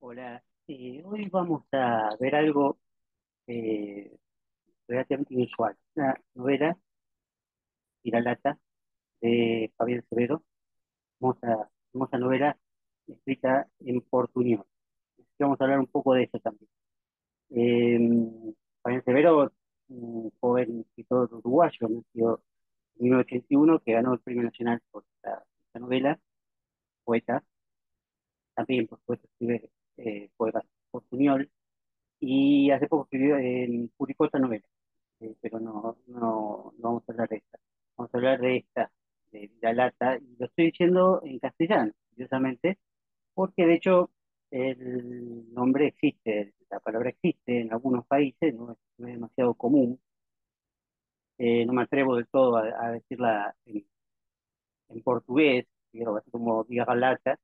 Hola, hoy vamos a ver algo eh, relativamente inusual, una novela, Tiralata, de Fabián Severo, hermosa novela escrita en portuñol. Vamos a hablar un poco de eso también. Eh, Fabián Severo, un joven escritor uruguayo, nacido en 1981, que ganó el Premio Nacional por esta novela, poeta, también por supuesto escribe poemas portuñol, y hace poco escribió, publicó otra novela, pero no vamos a hablar de esta. Vamos a hablar de esta, de La Lata, y lo estoy diciendo en castellano, curiosamente, porque de hecho el nombre existe, la palabra existe en algunos países, no es demasiado común. No me atrevo del todo a decirla en portugués, digo, así como diga Lata,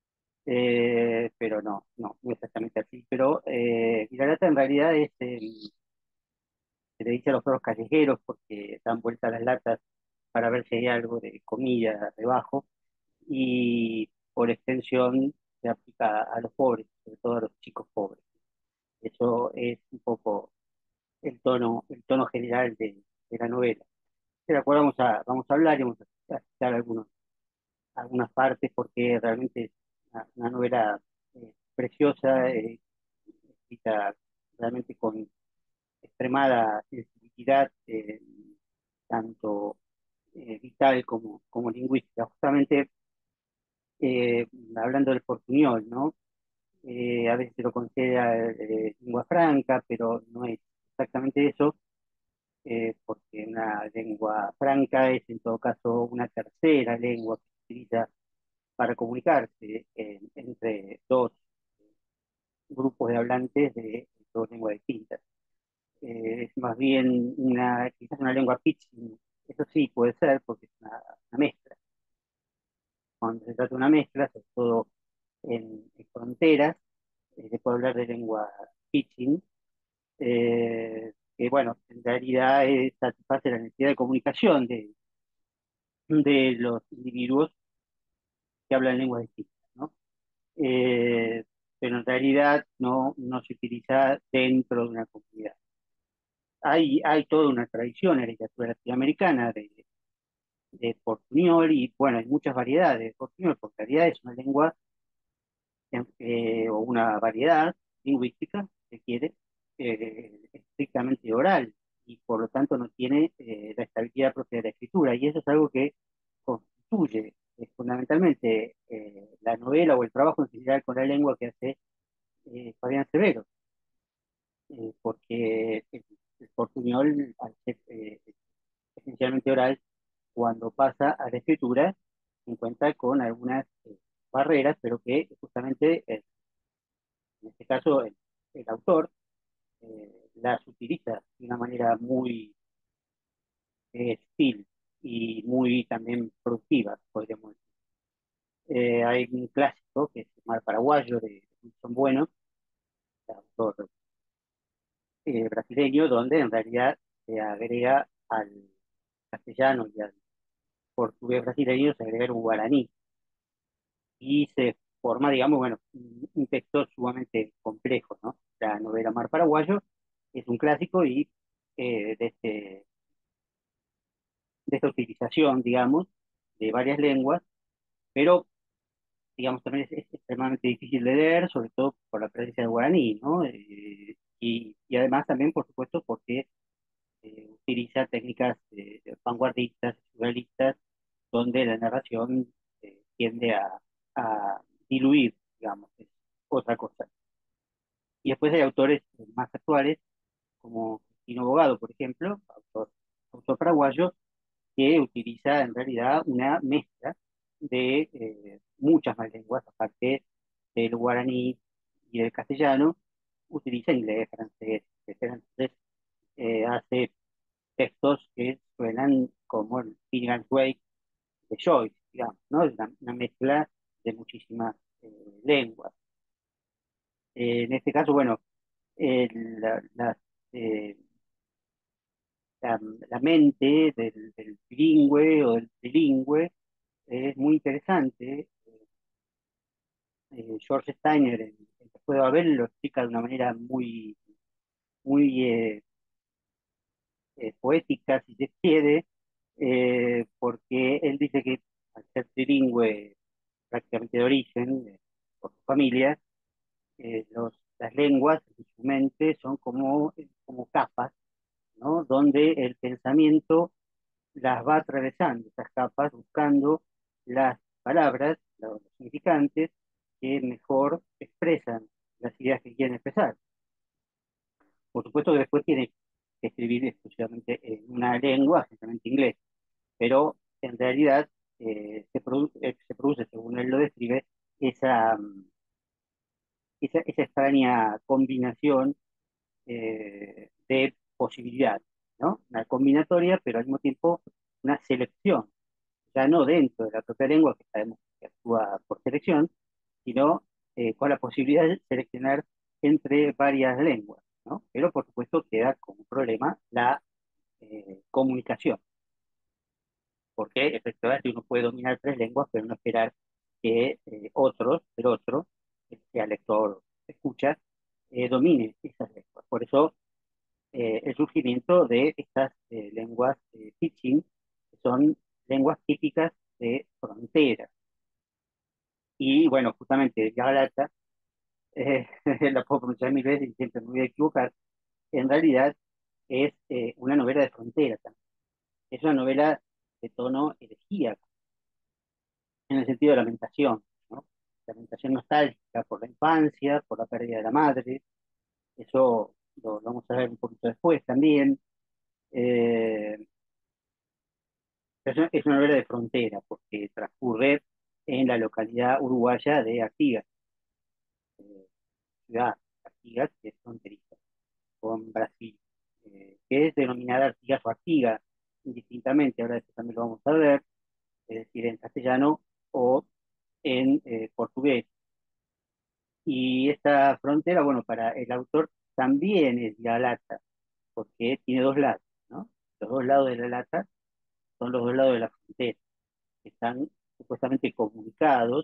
pero no exactamente así. Pero La Lata en realidad se le dice a los perros callejeros porque dan vuelta a las latas para ver si hay algo de comida debajo, y por extensión se aplica a los pobres, sobre todo a los chicos pobres. Eso es un poco el tono general de la novela. De la cual vamos a hablar y vamos a citar algunas partes porque realmente es una novela preciosa, escrita realmente con extremada sensibilidad, tanto vital como lingüística. Justamente hablando del portuñol, ¿no? A veces se lo considera lengua franca, pero no es exactamente eso, porque una lengua franca es en todo caso una tercera lengua que se utiliza para comunicarse entre dos grupos de hablantes de dos lenguas distintas. Es más bien quizás una lengua pidgin. Eso sí puede ser porque es una mezcla. Cuando se trata de una mezcla, sobre todo en fronteras, se puede hablar de lengua pidgin, que bueno, en realidad satisface la necesidad de comunicación de los individuos que hablan lenguas distintas, ¿no? Eh, pero en realidad no se utiliza dentro de una comunidad. Hay toda una tradición en la literatura latinoamericana de portuñol, y bueno, hay muchas variedades de portuñol, porque en realidad es una lengua o una variedad lingüística, si se quiere, estrictamente oral, y por lo tanto no tiene la estabilidad propia de la escritura, y eso es algo que constituye fundamentalmente la novela o el trabajo en general con la lengua que hace Fabián Severo, porque el portuñol, al ser esencialmente oral, cuando pasa a la escritura, se encuentra con algunas barreras, pero que justamente, en este caso, el autor las utiliza de una manera muy sutil y muy también productiva, podríamos decir. Hay un clásico que es el Mar Paraguayo de Wilson Bueno, el autor brasileño, donde en realidad se agrega al castellano y al portugués brasileño, se agrega el guaraní, y se forma, digamos, bueno, un texto sumamente complejo, ¿no? La novela Mar Paraguayo es un clásico, y de esta utilización, digamos, de varias lenguas, pero, digamos, también es extremadamente difícil de leer, sobre todo por la presencia del guaraní, ¿no? Y además también, por supuesto, porque utiliza técnicas vanguardistas, surrealistas, donde la narración tiende a diluir, digamos, es otra cosa. Y después hay autores más actuales, como Tino Bogado, por ejemplo, autor paraguayo, que utiliza en realidad una mezcla de muchas más lenguas, aparte del guaraní y del castellano, utiliza inglés, francés, etcétera. Entonces, hace textos que suenan como el Finnegan's Wake de Joyce, digamos, ¿no? Es una mezcla de muchísimas lenguas. En este caso, bueno, eh, la, las, eh, la, la mente del bilingüe o del trilingüe es muy interesante. George Steiner, el Abel lo explica de una manera muy poética, si se quiere, porque él dice que al ser trilingüe prácticamente de origen, por su familia, las lenguas en su mente son como capas, ¿no? Donde el pensamiento las va atravesando, esas capas, buscando las palabras, los significantes que mejor expresan las ideas que quieren expresar. Por supuesto que después tiene que escribir exclusivamente en una lengua, generalmente inglés, pero en realidad se produce, según él lo describe, esa, esa extraña combinación de posibilidades, ¿no? Una combinatoria, pero al mismo tiempo una selección, ya no dentro de la propia lengua, que sabemos que actúa por selección, sino con la posibilidad de seleccionar entre varias lenguas, ¿no? Pero por supuesto queda como problema la comunicación, porque efectivamente uno puede dominar tres lenguas, pero no esperar que el otro, sea lector o escucha, domine esas lenguas. Por eso el surgimiento de estas lenguas pidgin, que son lenguas típicas de frontera. Y bueno, justamente Galata, la puedo pronunciar mil veces y siempre me voy a equivocar, en realidad es una novela de frontera también. Es una novela de tono elegíaco, en el sentido de lamentación, ¿no? Lamentación nostálgica por la infancia, por la pérdida de la madre, eso lo vamos a ver un poquito después también. Eh, es una novela de frontera, porque transcurre en la localidad uruguaya de Artigas, eh, ciudad Artigas, que es fronteriza con Brasil, que es denominada Artigas o Artigas, indistintamente, ahora esto también lo vamos a ver, es decir, en castellano o en portugués. Y esta frontera, bueno, para el autor también es la lata, porque tiene dos lados, ¿no? Los dos lados de la lata son los dos lados de la frontera, que están supuestamente comunicados.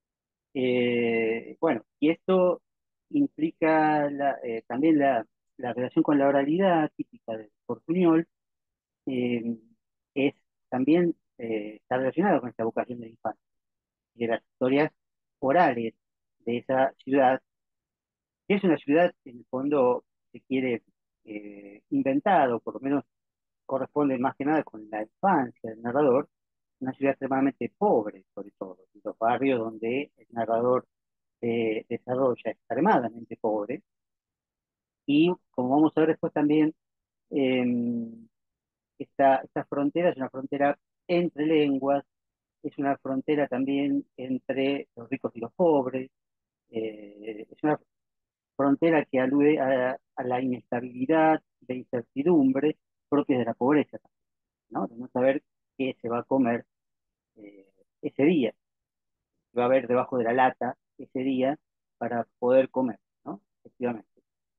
Bueno, y esto implica también la relación con la oralidad típica del portuñol, eh, es también está relacionado con esta vocación de la infancia, y de las historias orales de esa ciudad, que es una ciudad, en el fondo, se quiere inventado, por lo menos corresponde más que nada con la infancia del narrador, una ciudad extremadamente pobre, sobre todo, en los barrios donde el narrador se desarrolla extremadamente pobre, y como vamos a ver después también, eh, esta frontera es una frontera entre lenguas, es una frontera también entre los ricos y los pobres, es una frontera que alude a la inestabilidad, la incertidumbre propias de la pobreza, ¿no? De no saber qué se va a comer eh, ese día, qué va a haber debajo de la lata ese día para poder comer, ¿no? Efectivamente.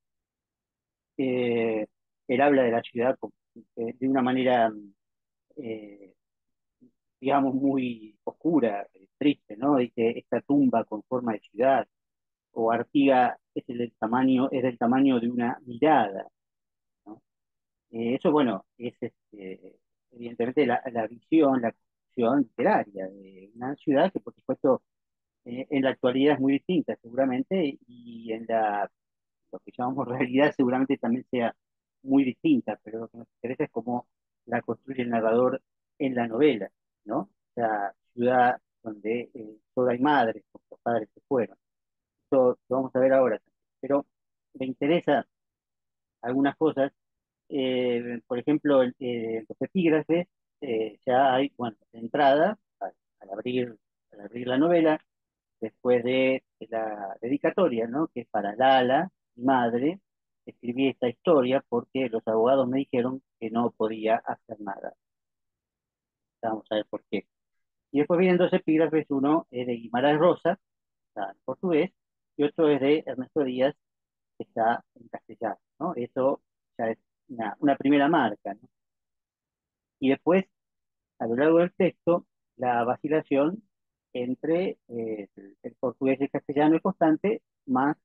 Eh, Él habla de la ciudad de una manera, eh, digamos, muy oscura, triste, ¿no? Dice, esta tumba con forma de ciudad, o Artigas es del tamaño de una mirada, ¿no? Eso, bueno, es evidentemente la visión, la concepción literaria de una ciudad que, por supuesto, en la actualidad es muy distinta, seguramente, y en lo que llamamos realidad seguramente también sea muy distinta, pero lo que nos interesa es cómo la construye el narrador en la novela, ¿no? O sea, ciudad donde solo hay madres, porque los padres se fueron. Esto lo vamos a ver ahora. Pero me interesa algunas cosas. Por ejemplo, los epígrafes, ya hay, bueno, de entrada, al abrir la novela, después de la dedicatoria, ¿no? Que es para Lala, mi madre, escribí esta historia porque los abogados me dijeron que no podía hacer nada. Vamos a ver por qué. Y después vienen dos epígrafes, uno es de Guimarães Rosa, está en portugués, y otro es de Ernesto Díaz, que está en castellano, ¿no? Eso ya es una primera marca, ¿no? Y después, a lo largo del texto, la vacilación entre el portugués y el castellano es constante, más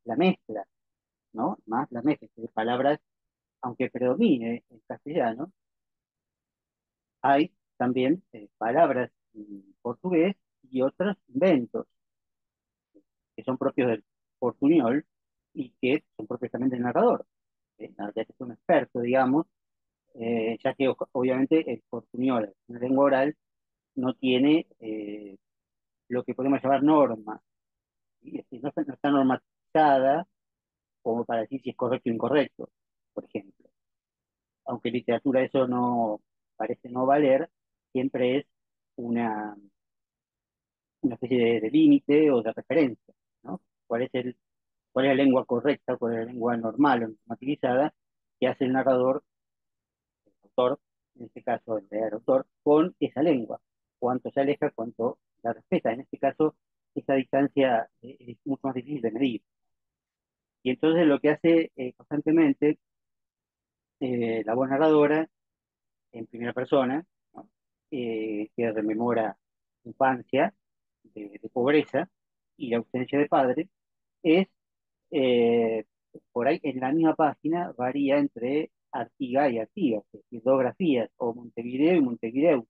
la mezcla, ¿no? Más la mezcla de palabras, aunque predomine el castellano, hay también palabras en portugués y otros inventos que son propios del portuñol y que son propios también del narrador, ya que es un experto, digamos, ya que obviamente el portuñol, una lengua oral, no tiene lo que podemos llamar norma, ¿sí? Es decir, no está normatizada como para decir si es correcto o incorrecto, por ejemplo. Aunque en literatura eso no parece no valer, siempre es una, una especie de límite o de referencia, ¿no? ¿Cuál es cuál es la lengua correcta, cuál es la lengua normal o normativizada que hace el narrador, el autor, en este caso el autor, con esa lengua? Cuánto se aleja, cuánto la respeta. En este caso, esa distancia es mucho más difícil de medir. Y entonces lo que hace constantemente la voz narradora en primera persona, ¿no? Que rememora infancia de pobreza y la ausencia de padre, es eh, por ahí en la misma página varía entre Artigas y Artigas, es decir, dos grafías, o Montevideo y Montevideo.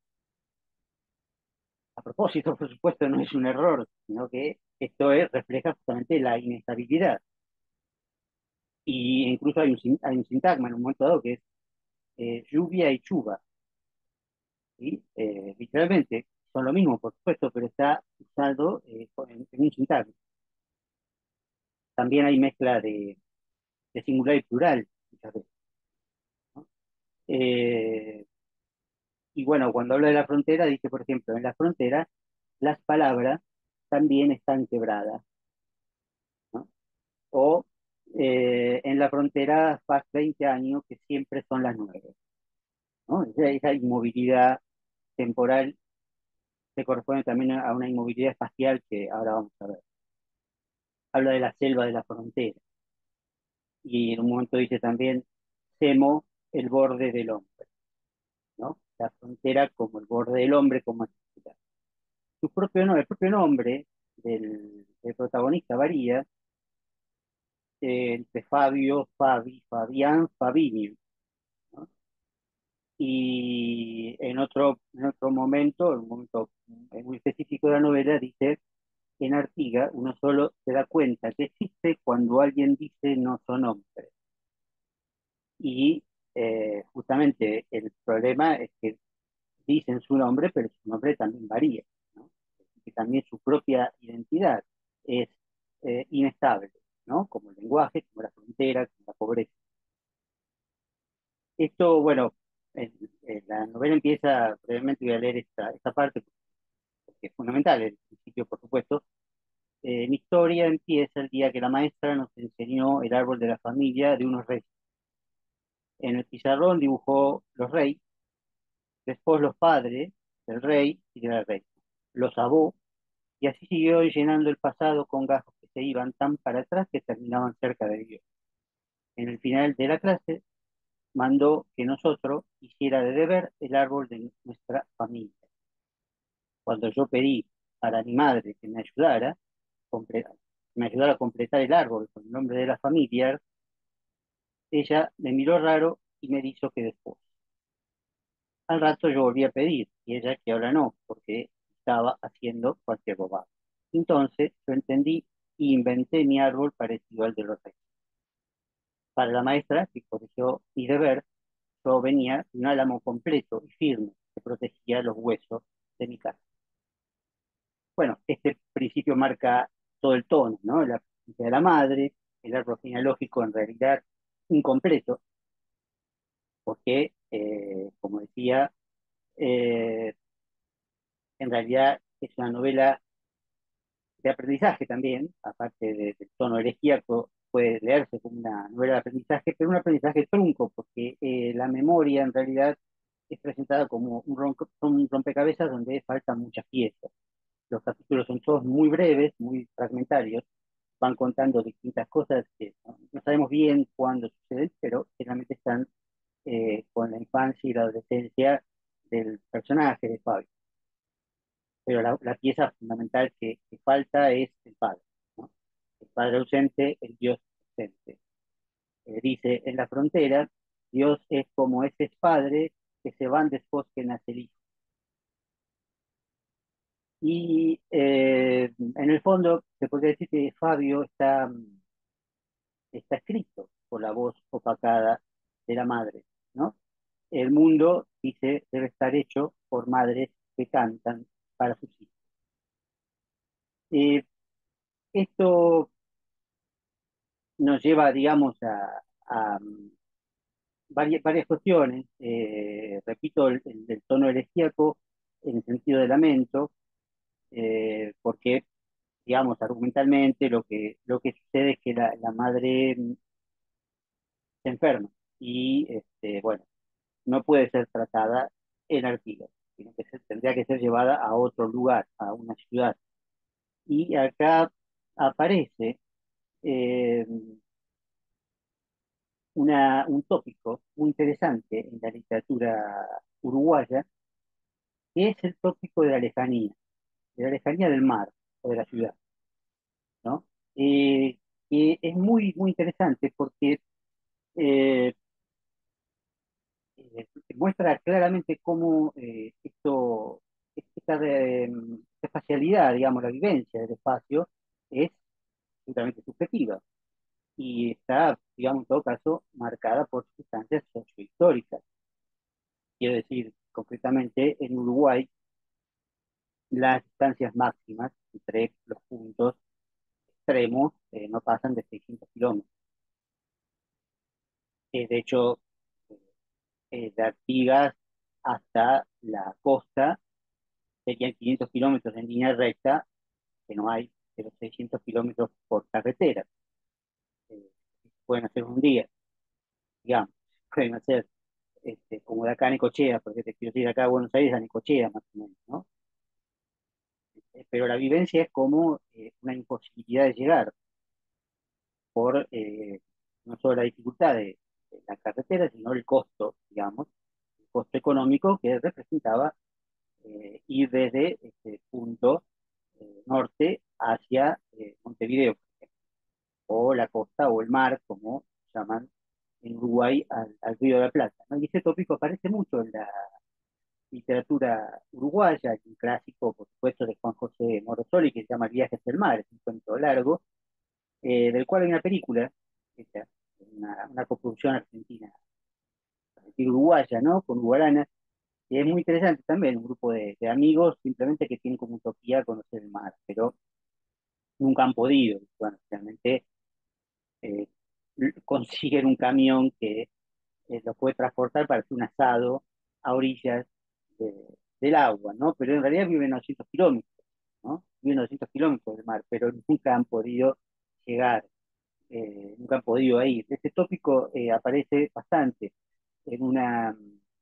A propósito, por supuesto, no es un error, sino que refleja justamente la inestabilidad. Y incluso hay un sintagma en un momento dado que es lluvia y chuva, ¿sí? Literalmente son lo mismo, por supuesto, pero está usado en un sintagma. También hay mezcla de singular y plural, muchas veces, ¿no? Eh, y bueno, cuando habla de la frontera, dice, por ejemplo, en la frontera las palabras también están quebradas, ¿no? O en la frontera faz 20 años que siempre son las 9, ¿no? Esa inmovilidad temporal se corresponde también a una inmovilidad espacial que ahora vamos a ver. Habla de la selva de la frontera y en un momento dice también, Semo, el borde del hombre, ¿no? La frontera como el borde del hombre, como necesidad. El propio nombre del protagonista varía entre Fabio, Fabi, Fabián, Fabinho, ¿no? Y en otro momento, en un momento muy específico de la novela, dice, en Artigas uno solo se da cuenta que existe cuando alguien dice no son hombres. Y justamente el problema es que dicen su nombre, pero su nombre también varía, ¿no? Que también su propia identidad es inestable, ¿no? Como el lenguaje, como la frontera, como la pobreza. Esto, bueno, la novela empieza, brevemente voy a leer esta parte, porque es fundamental, el principio, por supuesto. Mi historia empieza el día que la maestra nos enseñó el árbol de la familia de unos reyes. En el pizarrón dibujó los reyes, después los padres del rey y de la reina, los abó, y así siguió llenando el pasado con gajos que se iban tan para atrás que terminaban cerca de Dios. En el final de la clase mandó que nosotros hiciera de deber el árbol de nuestra familia. Cuando yo pedí para mi madre que me ayudara a completar el árbol con el nombre de la familia, ella me miró raro y me dijo que después. Al rato yo volví a pedir, y ella que ahora no, porque estaba haciendo cualquier bobada. Entonces yo entendí y inventé mi árbol parecido al de los reyes. Para la maestra, que corrigió mi deber, yo venía de un álamo completo y firme que protegía los huesos de mi casa. Bueno, este principio marca todo el tono, ¿no? La presencia de la madre, el árbol genealógico en realidad incompleto, porque, como decía, eh, en realidad es una novela de aprendizaje también, aparte del tono elegíaco, puede leerse como una novela de aprendizaje, pero un aprendizaje trunco, porque la memoria en realidad es presentada como un rompecabezas donde faltan muchas piezas. Los capítulos son todos muy breves, muy fragmentarios, van contando distintas cosas que no sabemos bien cuándo suceden, pero generalmente están con la infancia y la adolescencia del personaje de Fabio. Pero la pieza fundamental que falta es el padre, ¿no? el padre ausente, el Dios presente. Dice, en la frontera, Dios es como ese padre que se van después que nace el hijo. Y en el fondo, se podría decir que Fabio está escrito por la voz opacada de la madre, ¿no? El mundo, dice, debe estar hecho por madres que cantan para sus hijos. Eh, Esto nos lleva, digamos, a varias cuestiones. Repito, el tono elegíaco en el sentido de lamento, porque, digamos, argumentalmente lo que sucede es que la madre se enferma y, bueno, no puede ser tratada en Artigas, sino que tendría que ser llevada a otro lugar, a una ciudad. Y acá aparece eh, un tópico muy interesante en la literatura uruguaya, que es el tópico de la lejanía del mar o de la ciudad, ¿no? Eh, que es muy, muy interesante porque eh, muestra claramente cómo esta espacialidad, digamos, la vivencia del espacio es absolutamente subjetiva y está, digamos, en todo caso, marcada por circunstancias sociohistóricas. Quiero decir, concretamente, en Uruguay, las distancias máximas entre los puntos extremos no pasan de 600 kilómetros. De hecho, de Artigas hasta la costa serían 500 kilómetros en línea recta, que no hay, pero 600 kilómetros por carretera. Eh, Pueden hacer un día, digamos, pueden hacer como de acá a Necochea, porque te quiero decir acá a Buenos Aires a Necochea más o menos, ¿no? Pero la vivencia es como una imposibilidad de llegar por no solo la dificultad de la carretera, sino el costo, digamos, el costo económico que representaba ir desde este punto norte hacia Montevideo, o la costa o el mar, como llaman en Uruguay al Río de la Plata, ¿no? Y ese tópico aparece mucho en la literatura uruguaya. Hay un clásico, por supuesto, de Juan José Morosoli, que se llama Viajes del Mar, es un cuento largo, del cual hay una película, hecha, una coproducción argentina-uruguaya, ¿no? Con Uruguarana, y es muy interesante también, un grupo de amigos simplemente que tienen como utopía conocer el mar, pero nunca han podido. Bueno, realmente eh, consiguen un camión que los puede transportar para hacer un asado a orillas del agua, ¿no? Pero en realidad viven a 200 kilómetros, ¿no? Viven a 200 kilómetros del mar, pero nunca han podido llegar, nunca han podido ir. Este tópico aparece bastante en una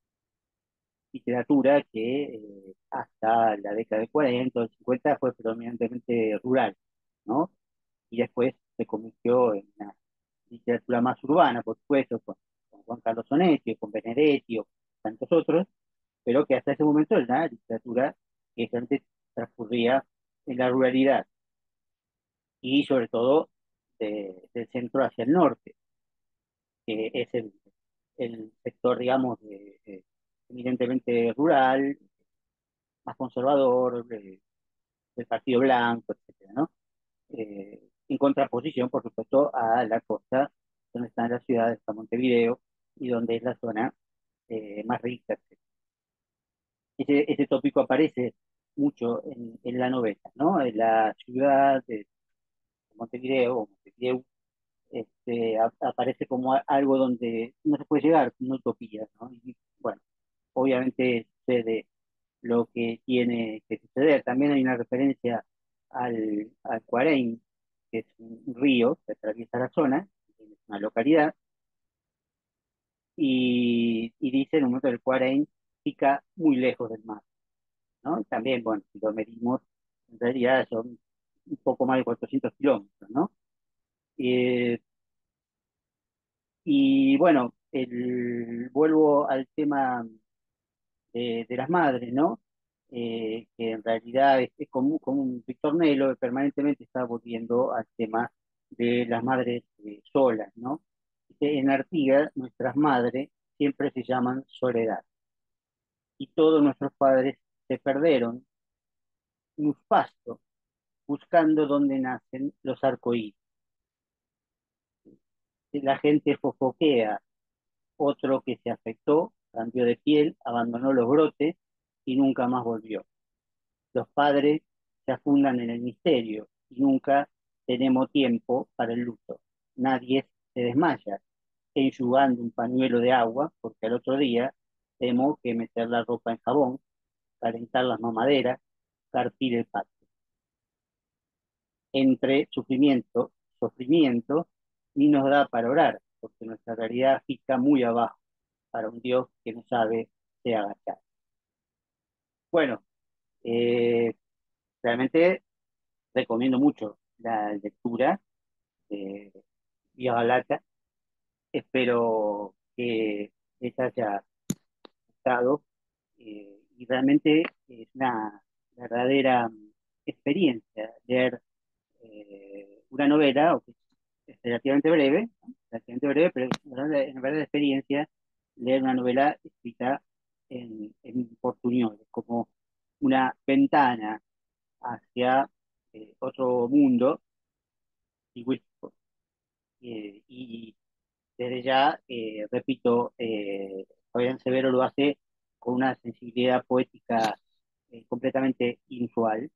literatura que hasta la década del 40 o del 50 fue predominantemente rural, ¿no? Y después se convirtió en una literatura más urbana, por supuesto, con Juan Carlos Onetti, con Benedetti o tantos otros, pero que hasta ese momento era una literatura que antes transcurría en la ruralidad y sobre todo del centro hacia el norte, que es el sector, digamos, evidentemente rural, más conservador, del Partido Blanco, etcétera, ¿no? En contraposición, por supuesto, a la costa, donde están las ciudades, está Montevideo, y donde es la zona más rica, etcétera. Ese tópico aparece mucho en la novela, ¿no? En la ciudad de Montevideo, o Montevideo, aparece como algo donde no se puede llegar, una utopía, ¿no? Y bueno, obviamente sucede lo que tiene que suceder. También hay una referencia al Cuareim, que es un río que atraviesa la zona, es una localidad, y dice en un momento del Cuareim pica muy lejos del mar, ¿no? También, bueno, si lo medimos, en realidad son un poco más de 400 kilómetros, ¿no? Eh, y bueno, vuelvo al tema de las madres, ¿no? Que en realidad es como un ritornelo que permanentemente está volviendo al tema de las madres solas, ¿no? Dice, en Artigas, nuestras madres siempre se llaman Soledad, y todos nuestros padres se perdieron en un pasto, buscando dónde nacen los arcoíris. La gente fofoquea, otro que se afectó, cambió de piel, abandonó los brotes y nunca más volvió. Los padres se afundan en el misterio y nunca tenemos tiempo para el luto. Nadie se desmaya enjugando un pañuelo de agua, porque al otro día tenemos que meter la ropa en jabón, calentar las mamaderas, carpir el patio. Entre sufrimiento, ni nos da para orar, porque nuestra realidad fica muy abajo para un Dios que no sabe se agachar. Bueno, eh, realmente recomiendo mucho la lectura de Vía Galata. Espero que les haya gustado y realmente es una verdadera experiencia leer una novela, o que es relativamente breve, ¿no? Relativamente breve, pero es una verdadera experiencia leer una novela escrita en portuñol, es como una ventana hacia otro mundo lingüístico. Y desde ya, repito, Fabián Severo lo hace con una sensibilidad poética completamente inusual.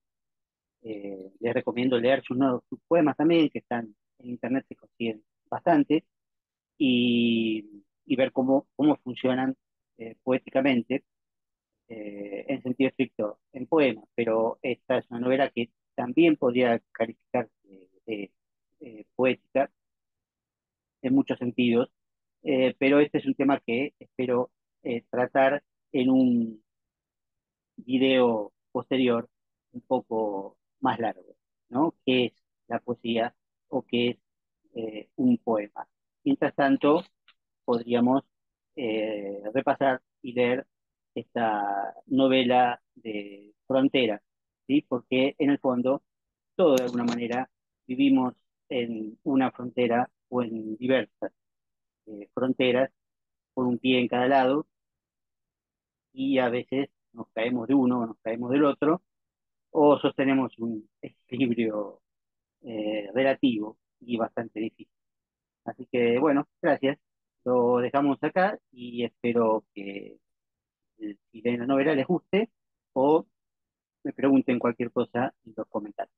Les recomiendo leer sus poemas también, que están en internet, se consiguen bastante, y ver cómo funcionan poéticamente, en sentido estricto, en poemas. Pero esta es una novela que también podría calificarse poética en muchos sentidos, pero este es un tema que espero tratar en un video posterior un poco más largo, ¿no? ¿Qué es la poesía o qué es un poema? Mientras tanto, podríamos repasar y leer esta novela de Frontera, ¿sí? Porque en el fondo, todos de alguna manera vivimos en una frontera o en diversas fronteras, con un pie en cada lado, y a veces nos caemos de uno o nos caemos del otro, o sostenemos un equilibrio relativo y bastante difícil. Así que bueno, gracias. Lo dejamos acá y espero que si leen la novela les guste o me pregunten cualquier cosa en los comentarios.